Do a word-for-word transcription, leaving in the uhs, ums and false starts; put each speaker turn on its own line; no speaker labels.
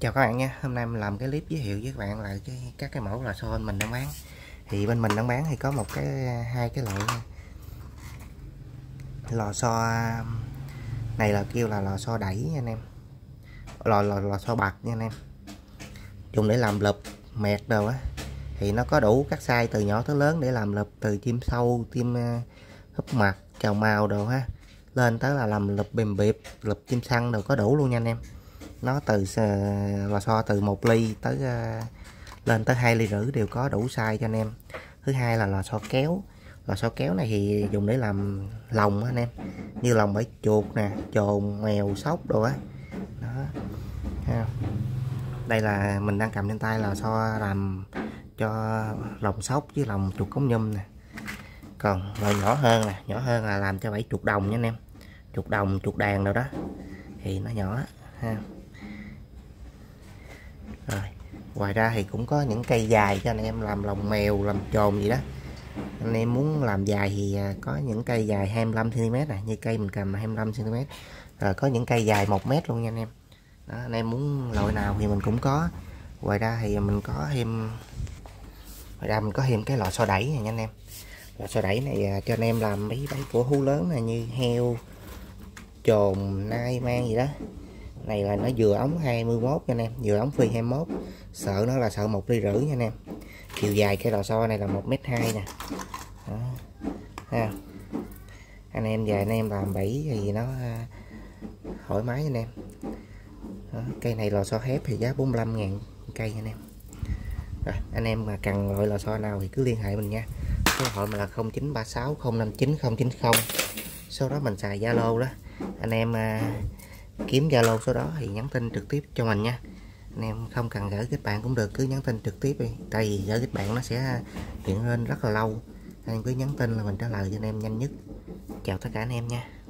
Chào các bạn nha, hôm nay mình làm cái clip giới thiệu với các bạn là cái các cái mẫu lò xo mình đang bán. Thì bên mình đang bán thì có một cái hai cái loại lò xo này là kêu là lò xo đẩy nha anh em. Lò lò lò xo bạc nha anh em. Dùng để làm lụp, mẹt đồ á. Thì nó có đủ các size từ nhỏ tới lớn để làm lụp, từ chim sâu, chim húp mặt, chào màu đồ ha. Lên tới là làm lụp bìm biệp, lụp chim săn đồ có đủ luôn nha anh em. Nó từ lò xo từ một ly tới uh, lên tới hai ly rưỡi đều có đủ size cho anh em. Thứ hai là lò xo kéo. Lò xo kéo này thì dùng để làm lồng anh em, như lồng bẫy chuột nè, chồn, mèo, sóc đồ á. Đó. Đây là mình đang cầm trên tay là xo làm cho lồng sóc với lồng chuột cống nhum nè. Còn loại nhỏ hơn nè, nhỏ hơn là làm cho bẫy chuột đồng nha anh em. Chuột đồng, chuột đàn đâu đó thì nó nhỏ ha. Rồi, ngoài ra thì cũng có những cây dài cho anh em làm lồng mèo, làm chồn gì đó. Anh em muốn làm dài thì có những cây dài hai mươi lăm xăng ti mét này, như cây mình cầm hai mươi lăm xăng ti mét. Rồi có những cây dài một mét luôn nha anh em. Đó, anh em muốn loại nào thì mình cũng có. Ngoài ra thì mình có thêm ngoài ra mình có thêm cái lò xo đẩy này nha anh em. Lò xo đẩy này cho anh em làm mấy bẫy của hú lớn này, như heo, chồn, nai, mang gì đó. Này là nó vừa ống hai mươi mốt nha anh em, vừa ống phi hai mươi mốt. Sợ nó là sợ một ly rưỡi nha anh em. Chiều dài cái lò xo này là một mét hai nè. Đó. Ha. Anh em về anh em làm bẫy thì nó thoải mái anh em. Đó. Cây này lò xo thép thì giá bốn mươi lăm ngàn cây anh em. Rồi, anh em mà cần loại lò xo nào thì cứ liên hệ mình nha. Số điện thoại mình là không chín ba sáu không năm chín không chín không. Sau đó mình xài Zalo đó. Anh em kiếm Zalo số đó thì nhắn tin trực tiếp cho mình nha. Anh em không cần gửi kết bạn cũng được, cứ nhắn tin trực tiếp đi. Tại vì gửi kết bạn nó sẽ hiện lên rất là lâu. Anh em cứ nhắn tin là mình trả lời cho anh em nhanh nhất. Chào tất cả anh em nha.